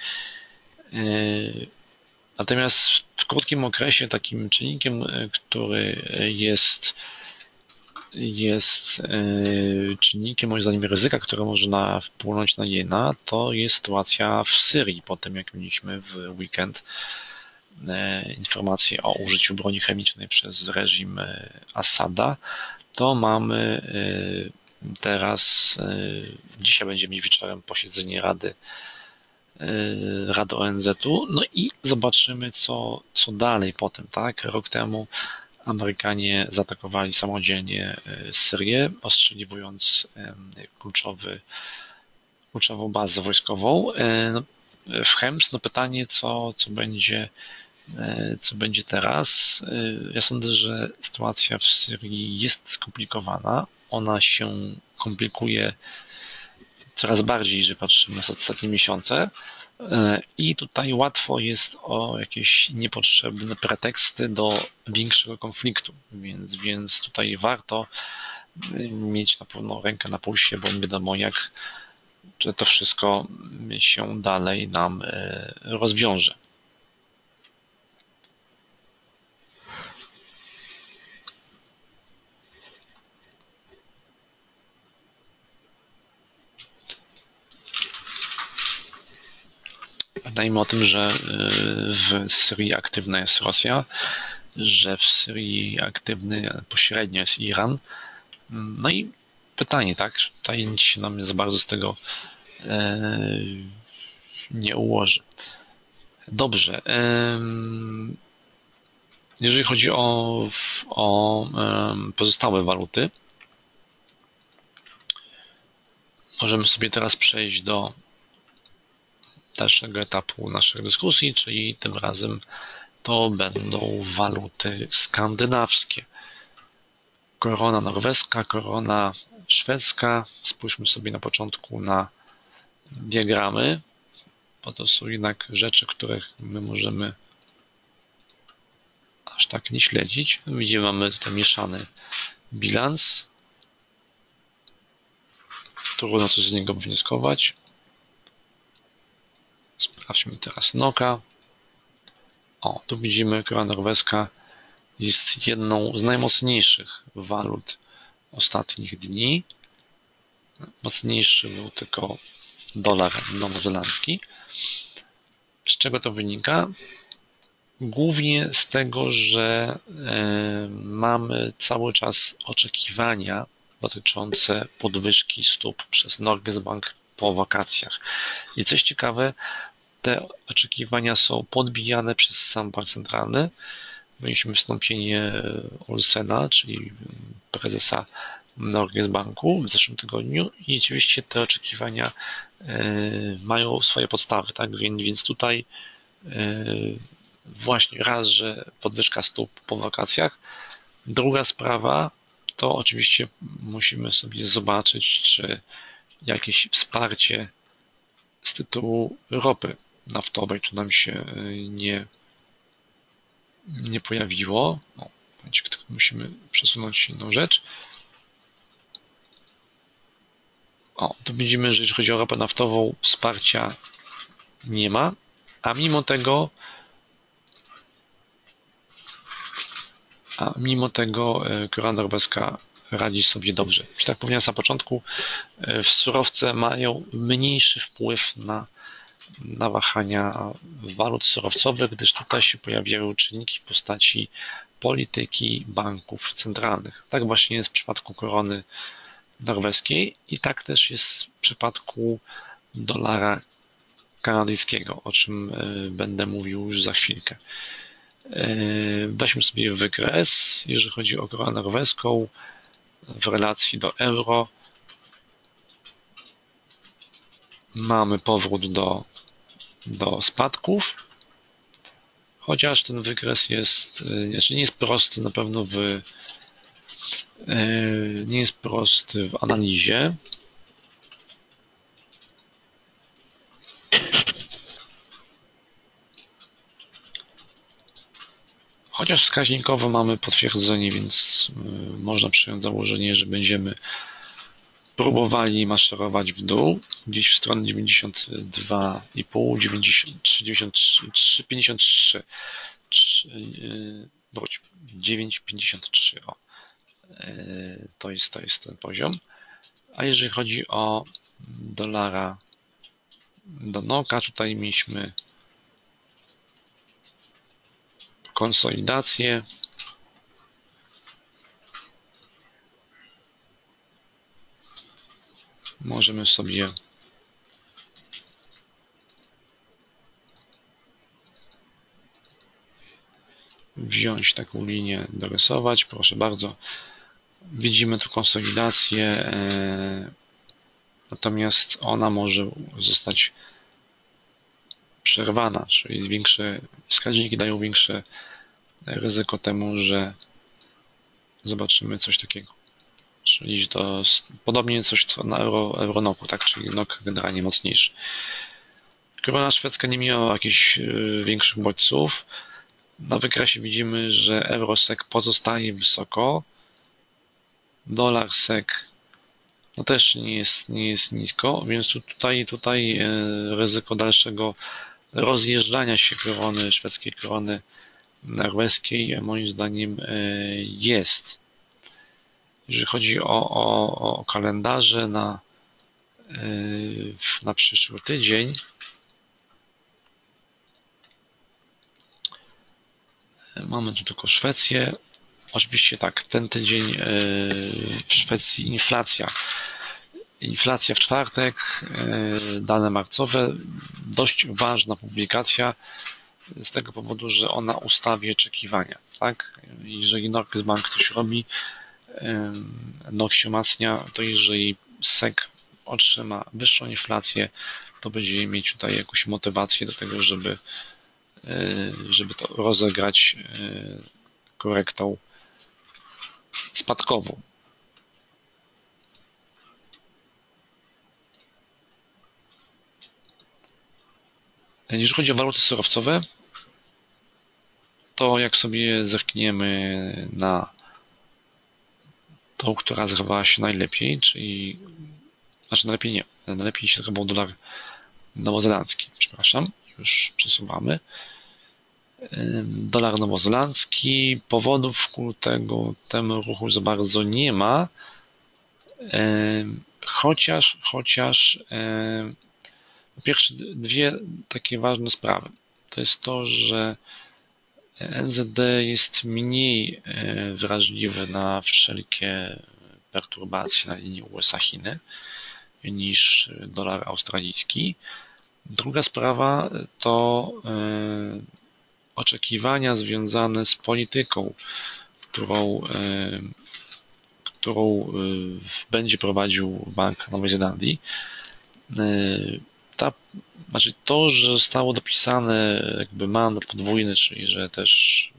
Natomiast w krótkim okresie takim czynnikiem, który jest, jest czynnikiem moim zdaniem ryzyka, które może na, wpłynąć na jena, to jest sytuacja w Syrii, po tym jak mieliśmy w weekend informacje o użyciu broni chemicznej przez reżim Assada, to mamy teraz, dzisiaj będziemy mieć wieczorem posiedzenie Rady Rady O N Z-u, no i zobaczymy, co, co dalej potem, tak? Rok temu Amerykanie zaatakowali samodzielnie Syrię, ostrzeliwując kluczowy, kluczową bazę wojskową. W Chems, no pytanie, co, co będzie, co będzie teraz. Ja sądzę, że sytuacja w Syrii jest skomplikowana. Ona się komplikuje coraz bardziej, że patrzymy na ostatnie miesiące i tutaj łatwo jest o jakieś niepotrzebne preteksty do większego konfliktu, więc, więc tutaj warto mieć na pewno rękę na pulsie, bo nie wiadomo jak czy to wszystko się dalej nam rozwiąże. Pamiętajmy o tym, że w Syrii aktywna jest Rosja, że w Syrii aktywny pośrednio jest Iran. No i pytanie, tak? Tutaj nic się nam za bardzo z tego nie ułoży. Dobrze. Jeżeli chodzi o, o pozostałe waluty, możemy sobie teraz przejść do dalszego etapu naszej dyskusji, czyli tym razem to będą waluty skandynawskie. Korona norweska, korona szwedzka. Spójrzmy sobie na początku na diagramy, bo to są jednak rzeczy, których my możemy aż tak nie śledzić. Widzimy, mamy tutaj mieszany bilans. Trudno coś z niego wnioskować. Sprawdźmy teraz Noka. O, tu widzimy, korona norweska jest jedną z najmocniejszych walut ostatnich dni. Mocniejszy był tylko dolar nowozelandzki. Z czego to wynika? Głównie z tego, że mamy cały czas oczekiwania dotyczące podwyżki stóp przez Norges Bank po wakacjach. I coś ciekawe, te oczekiwania są podbijane przez sam bank centralny. Mieliśmy wystąpienie Olsena, czyli prezesa Norges Banku w zeszłym tygodniu i oczywiście te oczekiwania mają swoje podstawy, tak? Więc tutaj właśnie raz, że podwyżka stóp po wakacjach. Druga sprawa to oczywiście musimy sobie zobaczyć, czy jakieś wsparcie z tytułu ropy naftowej tu nam się nie, nie pojawiło. O, musimy przesunąć inną rzecz. O, tu widzimy, że jeżeli chodzi o ropę naftową, wsparcia nie ma, a mimo tego a mimo tego korona norweska radzi sobie dobrze. Już tak powiedziałem na początku, surowce mają mniejszy wpływ na, na wahania walut surowcowych, gdyż tutaj się pojawiają czynniki w postaci polityki banków centralnych. Tak właśnie jest w przypadku korony norweskiej i tak też jest w przypadku dolara kanadyjskiego, o czym będę mówił już za chwilkę. Weźmy sobie wykres, jeżeli chodzi o koronę norweską w relacji do euro. Mamy powrót do, do spadków, chociaż ten wykres jest, znaczy nie jest prosty na pewno w nie jest prosty w analizie. Chociaż wskaźnikowo mamy potwierdzenie, więc można przyjąć założenie, że będziemy próbowali maszerować w dół, gdzieś w stronę dziewięćdziesiąt dwa i pół, dziewięćdziesiąt trzy, dziewięćdziesiąt trzy, pięćdziesiąt trzy, wróć, dziewięć pięćdziesiąt trzy, o. To jest, to jest ten poziom. A jeżeli chodzi o dolara do Noka, tutaj mieliśmy konsolidację. Możemy sobie wziąć taką linię, dorysować. Proszę bardzo. Widzimy tu konsolidację, natomiast ona może zostać przerwana, czyli większe wskaźniki dają większe ryzyko temu, że zobaczymy coś takiego. Czyli to podobnie coś co na euro, euronoku, tak? Czyli nok generalnie mocniejszy. Korona szwedzka nie miała jakichś większych bodźców. Na wykresie widzimy, że eurosek pozostaje wysoko. Dolar sek no też nie jest, nie jest nisko, więc tutaj, tutaj ryzyko dalszego rozjeżdżania się korony szwedzkiej, korony norweskiej moim zdaniem jest. Jeżeli chodzi o, o, o kalendarze na, na przyszły tydzień, mamy tu tylko Szwecję. Oczywiście tak, ten tydzień w Szwecji inflacja. Inflacja w czwartek, dane marcowe, dość ważna publikacja. z tego powodu, że ona ustawi oczekiwania, tak? Jeżeli Norges Bank coś robi, N O X się umacnia, to jeżeli S E C otrzyma wyższą inflację, to będzie mieć tutaj jakąś motywację do tego, żeby, żeby to rozegrać korektą spadkową. Jeżeli chodzi o waluty surowcowe, to jak sobie zerkniemy na tą, która zachowała się najlepiej, czyli, znaczy najlepiej nie, najlepiej się zachował dolar nowozelandzki, przepraszam, już przesuwamy. Dolar nowozelandzki, powodów ku tego, temu ruchu za bardzo nie ma, chociaż, chociaż po pierwsze dwie takie ważne sprawy. To jest to, że N Z D jest mniej wrażliwy na wszelkie perturbacje na linii U S A-Chiny niż dolar australijski. Druga sprawa to oczekiwania związane z polityką, którą, którą będzie prowadził Bank Nowej Zelandii. Ta, znaczy to, że zostało dopisane jakby mandat podwójny, czyli że też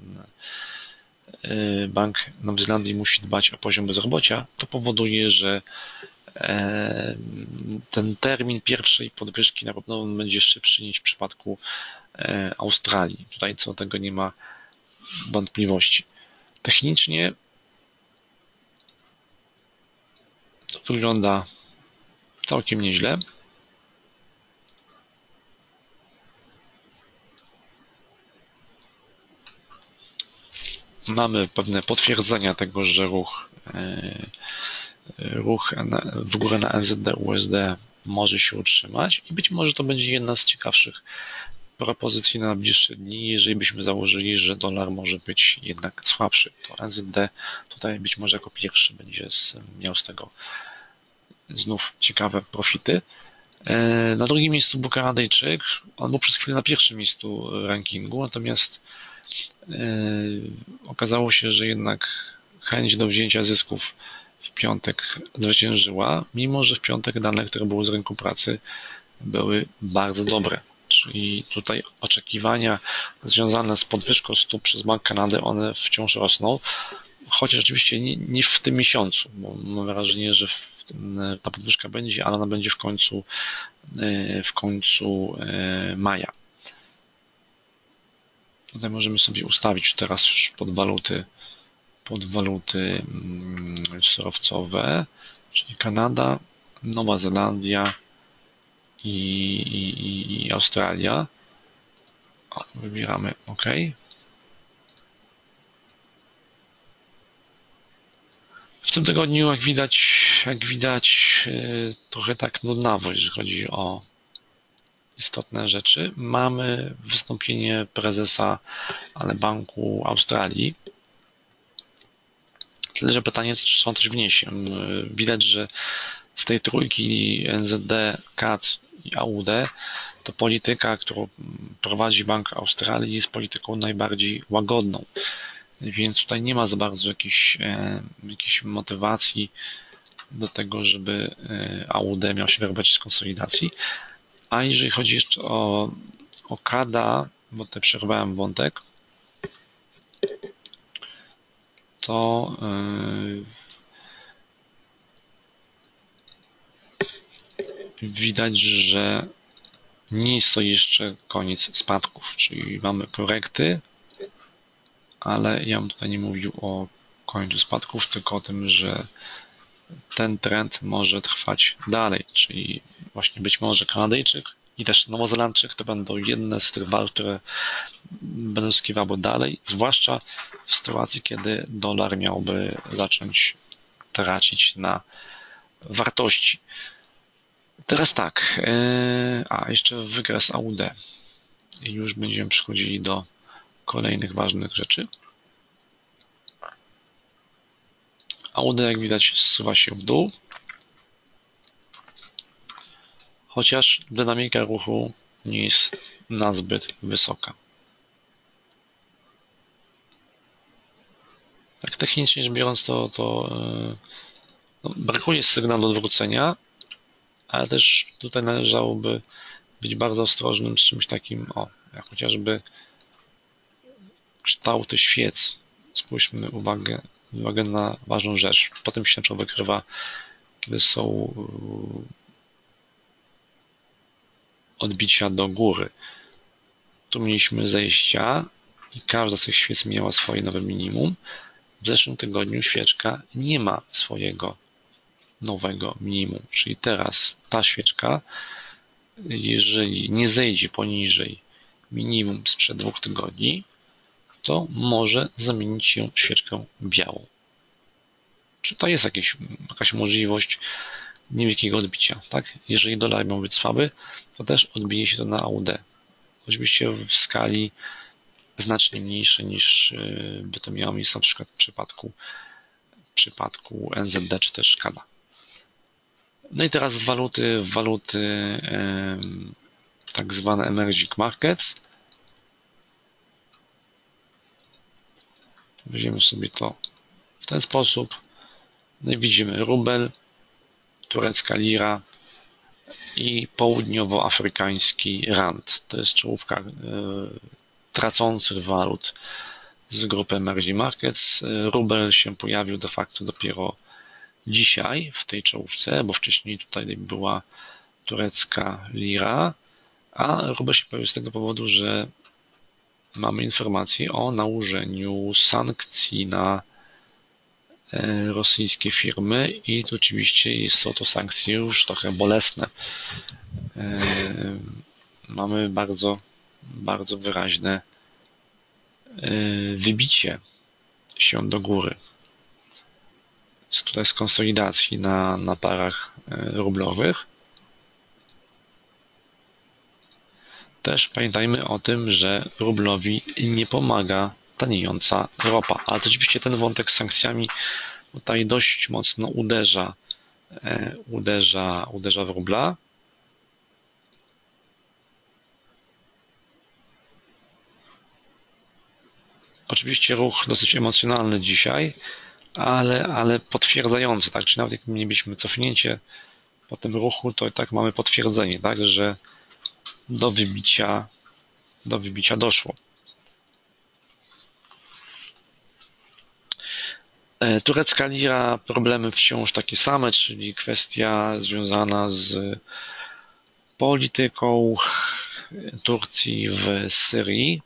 Bank Nowej Zelandii musi dbać o poziom bezrobocia, to powoduje, że ten termin pierwszej podwyżki na pewno będzie szybszy niż w przypadku Australii. Tutaj co do tego nie ma wątpliwości. Technicznie to wygląda całkiem nieźle. Mamy pewne potwierdzenia tego, że ruch, ruch w górę na N Z D U S D może się utrzymać i być może to będzie jedna z ciekawszych propozycji na najbliższe dni, jeżeli byśmy założyli, że dolar może być jednak słabszy, to N Z D tutaj być może jako pierwszy będzie miał z tego znów ciekawe profity. Na drugim miejscu był Kanadyjczyk, on był przez chwilę na pierwszym miejscu rankingu, natomiast okazało się, że jednak chęć do wzięcia zysków w piątek zwyciężyła, mimo że w piątek dane, które były z rynku pracy, były bardzo dobre. Czyli tutaj oczekiwania związane z podwyżką stóp przez Bank Kanady, one wciąż rosną, chociaż oczywiście nie, nie w tym miesiącu, bo mam wrażenie, że w tym, ta podwyżka będzie, ale ona będzie w końcu, w końcu maja. Tutaj możemy sobie ustawić teraz już pod waluty, pod waluty surowcowe, czyli Kanada, Nowa Zelandia i, i, i Australia. O, wybieramy OK. W tym tygodniu, jak widać, jak widać, trochę tak nudnawo, jeżeli chodzi o istotne rzeczy. Mamy wystąpienie prezesa ale Banku Australii. Tyle, że pytanie, czy są też wniesień. Widać, że z tej trójki N Z D, C A D i A U D to polityka, którą prowadzi Bank Australii, jest polityką najbardziej łagodną. Więc tutaj nie ma za bardzo jakiejś, jakiejś motywacji do tego, żeby A U D miał się wyrwać z konsolidacji. A jeżeli chodzi jeszcze o, o C A D A, bo tutaj przerwałem wątek, to yy, widać, że nie jest to jeszcze koniec spadków, czyli mamy korekty, ale ja bym tutaj nie mówił o końcu spadków, tylko o tym, że ten trend może trwać dalej, czyli właśnie być może Kanadyjczyk i też Nowozelandczyk to będą jedne z tych walut, które będą skiwały dalej, zwłaszcza w sytuacji, kiedy dolar miałby zacząć tracić na wartości. Teraz tak, a jeszcze wykres A U D i już będziemy przechodzili do kolejnych ważnych rzeczy. A U D, jak widać, zsuwa się w dół, chociaż dynamika ruchu nie jest nazbyt wysoka. technicznie rzecz biorąc, to, to no, brakuje sygnału do odwrócenia, ale też tutaj należałoby być bardzo ostrożnym z czymś takim, o, jak chociażby kształty świec. Spójrzmy uwagę, uwagę na ważną rzecz. Potem się na wykrywa, kiedy są odbicia do góry. Tu mieliśmy zejścia i każda z tych świec miała swoje nowe minimum. W zeszłym tygodniu świeczka nie ma swojego nowego minimum, czyli teraz ta świeczka, jeżeli nie zejdzie poniżej minimum sprzed dwóch tygodni, to może zamienić się w świeczkę białą. Czy to jest jakieś, jakaś możliwość niewielkiego odbicia, tak? Jeżeli dolar miał być słaby, to też odbije się to na A U D. Oczywiście w skali znacznie mniejszej niż by to miało miejsce na przykład w przypadku, w przypadku N Z D czy też Kada. No i teraz waluty, waluty tak zwane emerging markets. Weźmiemy sobie to w ten sposób. No i widzimy rubel, turecka lira i południowoafrykański rand. To jest czołówka tracących walut z grupy emerging markets. Rubel się pojawił de facto dopiero dzisiaj w tej czołówce, bo wcześniej tutaj była turecka lira, a rubel się pojawił z tego powodu, że mamy informację o nałożeniu sankcji na rosyjskie firmy i to oczywiście są to sankcje już trochę bolesne. Mamy bardzo, bardzo wyraźne wybicie się do góry. Tutaj z konsolidacji na, na parach rublowych. Też pamiętajmy o tym, że rublowi nie pomaga taniejąca ropa, ale to oczywiście ten wątek z sankcjami tutaj dość mocno uderza, uderza, uderza w rubla. Oczywiście ruch dosyć emocjonalny dzisiaj, ale, ale potwierdzający, tak? Czy nawet jak mielibyśmy cofnięcie po tym ruchu, to i tak mamy potwierdzenie, tak? Że do wybicia, do wybicia doszło. Turecka lira, problemy wciąż takie same, czyli kwestia związana z polityką Turcji w Syrii,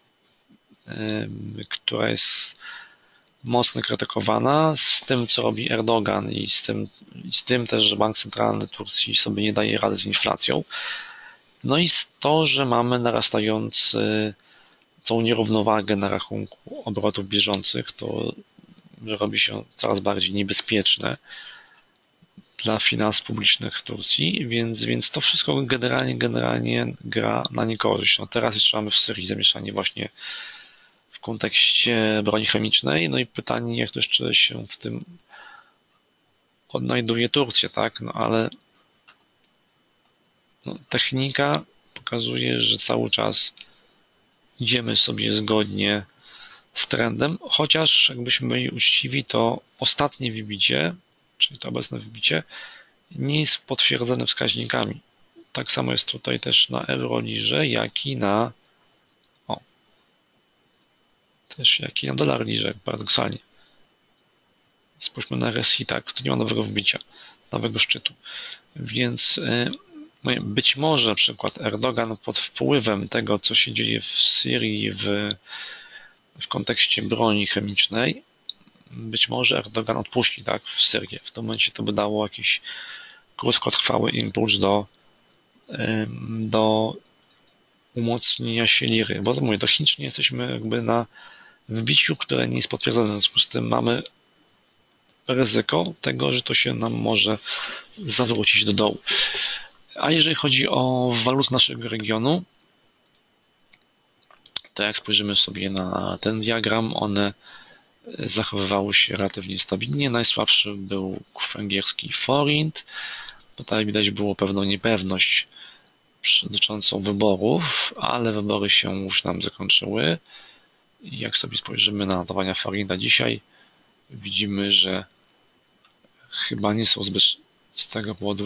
która jest mocno krytykowana, z tym, co robi Erdogan i z tym, z tym też, że Bank Centralny Turcji sobie nie daje rady z inflacją. No i z to, że mamy narastającą nierównowagę na rachunku obrotów bieżących, to robi się coraz bardziej niebezpieczne dla finansów publicznych w Turcji, więc, więc to wszystko generalnie, generalnie gra na niekorzyść. No teraz jeszcze mamy w Syrii zamieszanie właśnie w kontekście broni chemicznej, no i pytanie, jak to jeszcze się w tym odnajduje Turcja, tak? No ale no, technika pokazuje, że cały czas idziemy sobie zgodnie z trendem, chociaż jakbyśmy byli uczciwi, to ostatnie wybicie, czyli to obecne wybicie, nie jest potwierdzone wskaźnikami. Tak samo jest tutaj też na Eurolirze, jak i na o, też jak i na dolar lirze, paradoksalnie. Spójrzmy na R S I, tak, tu nie ma nowego wybicia, nowego szczytu. Więc być może na przykład Erdogan pod wpływem tego, co się dzieje w Syrii w, w kontekście broni chemicznej, być może Erdogan odpuści, tak, w Syrię. W tym momencie to by dało jakiś krótkotrwały impuls do, do umocnienia się liry. Bo to mówię, technicznie jesteśmy jakby na wbiciu, które nie jest potwierdzone. W związku z tym mamy ryzyko tego, że to się nam może zawrócić do dołu. A jeżeli chodzi o waluty naszego regionu, to jak spojrzymy sobie na ten diagram, one zachowywały się relatywnie stabilnie. Najsłabszy był węgierski forint. Tutaj widać było pewną niepewność dotyczącą wyborów, ale wybory się już nam zakończyły. Jak sobie spojrzymy na notowania forinta dzisiaj, widzimy, że chyba nie są zbyt z tego powodu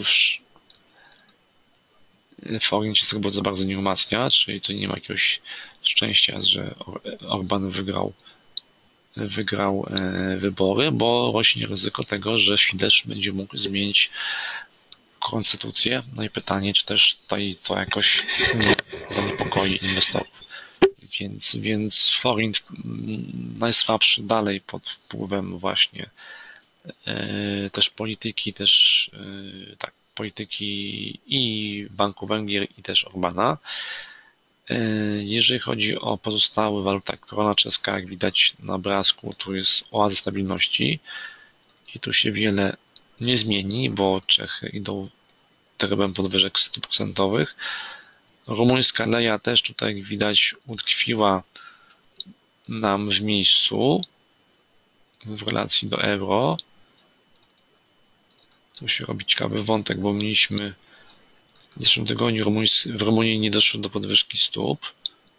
forint się z tego bardzo, bardzo nie umacnia, czyli tu nie ma jakiegoś szczęścia, że Orban wygrał wygrał wybory, bo rośnie ryzyko tego, że Fidesz będzie mógł zmienić konstytucję. No i pytanie, czy też tutaj to jakoś nie zaniepokoi inwestorów. Więc, więc forint najsłabszy dalej pod wpływem właśnie e, też polityki, też e, tak, polityki i Banku Węgier i też Orbana. Jeżeli chodzi o pozostałe waluty, jak korona czeska, jak widać na obrazku, tu jest oaza stabilności i tu się wiele nie zmieni, bo Czechy idą trybem podwyżek stóp procentowych. Rumuńska leja też tutaj, jak widać, utkwiła nam w miejscu w relacji do euro. Tu się robi ciekawy wątek, bo mieliśmy w zeszłym tygodniu w Rumunii nie doszło do podwyżki stóp,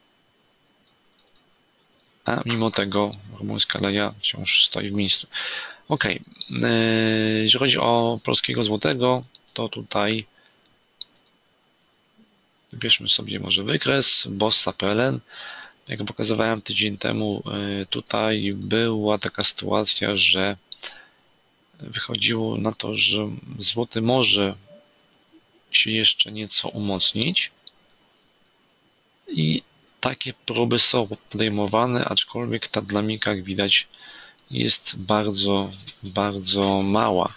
a mimo tego rumuńska leja wciąż stoi w miejscu. Ok, jeżeli chodzi o polskiego złotego, to tutaj wybierzmy sobie może wykres Bossa P L N. Jak pokazywałem tydzień temu, tutaj była taka sytuacja, że wychodziło na to, że złoty może się jeszcze nieco umocnić i takie próby są podejmowane, aczkolwiek ta dynamika, jak widać, jest bardzo, bardzo mała.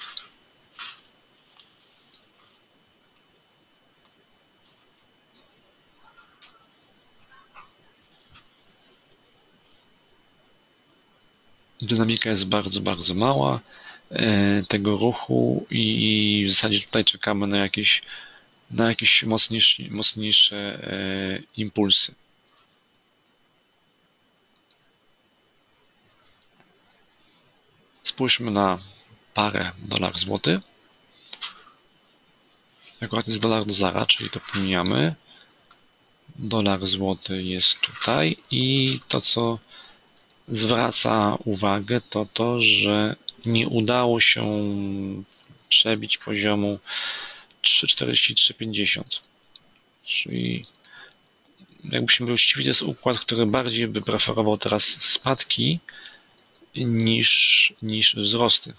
Dynamika jest bardzo, bardzo mała tego ruchu i w zasadzie tutaj czekamy na jakieś, na jakieś mocniejsze, mocniejsze impulsy. Spójrzmy na parę dolar-złoty. Akurat jest dolar do zera, czyli to pomijamy. Dolar złoty jest tutaj i to, co zwraca uwagę, to to, że nie udało się przebić poziomu trzy czterdzieści trzy pięćdziesiąt. Czyli jakbyśmy byli uczciwi, to jest układ, który bardziej by preferował teraz spadki niż, niż wzrosty.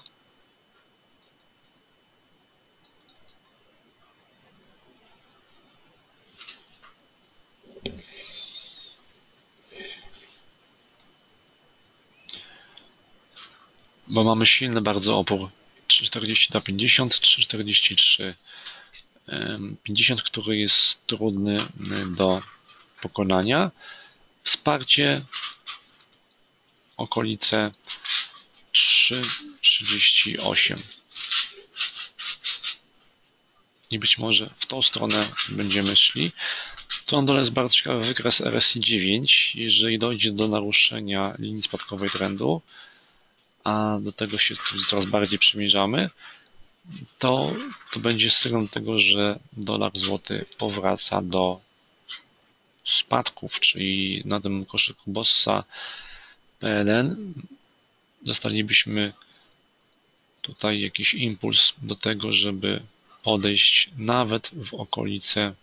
Bo mamy silny bardzo opór trzy czterdzieści do pięćdziesiąt, trzy czterdzieści trzy pięćdziesiąt, który jest trudny do pokonania. Wsparcie okolice trzy trzydzieści osiem. I być może w tą stronę będziemy szli. Tu na dole jest bardzo ciekawy wykres R S I dziewięć. Jeżeli dojdzie do naruszenia linii spadkowej trendu, a do tego się coraz bardziej przymierzamy, to, to będzie sygnał tego, że dolar złoty powraca do spadków, czyli na tym koszyku Bossa P L N dostalibyśmy tutaj jakiś impuls do tego, żeby podejść nawet w okolice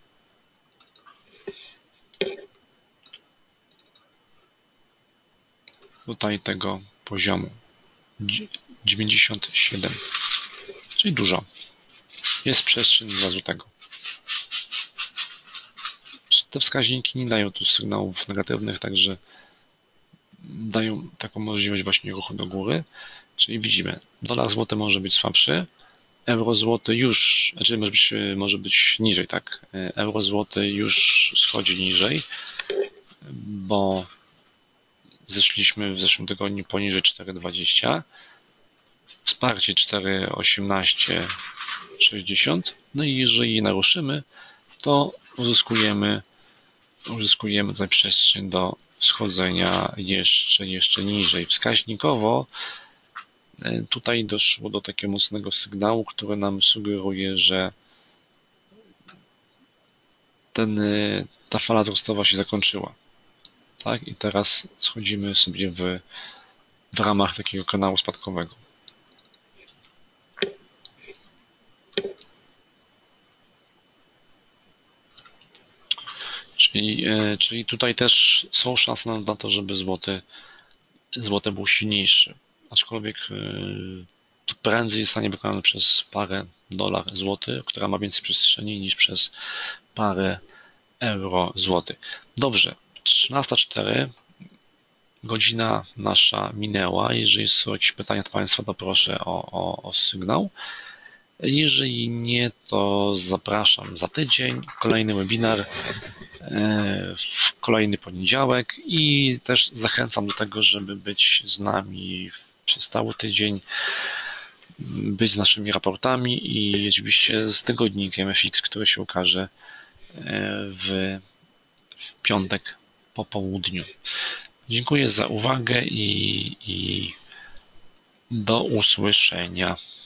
tutaj tego poziomu dziewięćdziesiąt siedem, czyli dużo. Jest przestrzeń dla złotego. Te wskaźniki nie dają tu sygnałów negatywnych, także dają taką możliwość właśnie ruchu do góry, czyli widzimy, dolar złoty może być słabszy, euro złoty już, znaczy może być, może być niżej, tak, euro złoty już schodzi niżej, bo zeszliśmy w zeszłym tygodniu poniżej cztery dwadzieścia, wsparcie cztery osiemnaście sześćdziesiąt, no i jeżeli je naruszymy, to uzyskujemy uzyskujemy tutaj przestrzeń do schodzenia jeszcze, jeszcze niżej. Wskaźnikowo tutaj doszło do takiego mocnego sygnału, który nam sugeruje, że ten, ta fala wzrostowa się zakończyła. Tak? I teraz schodzimy sobie w w ramach takiego kanału spadkowego. Czyli, czyli tutaj też są szanse na to, żeby złoty, złoty był silniejszy, aczkolwiek to prędzej zostanie wykonane przez parę dolar złoty, która ma więcej przestrzeni niż przez parę euro złoty. Dobrze, trzynasta cztery, godzina nasza minęła. Jeżeli są jakieś pytania od Państwa, to proszę o, o, o sygnał. Jeżeli nie, to zapraszam za tydzień, kolejny webinar w kolejny poniedziałek i też zachęcam do tego, żeby być z nami przez cały tydzień, być z naszymi raportami i oczywiście z tygodnikiem F X, który się ukaże w, w piątek po południu. Dziękuję za uwagę i, i do usłyszenia.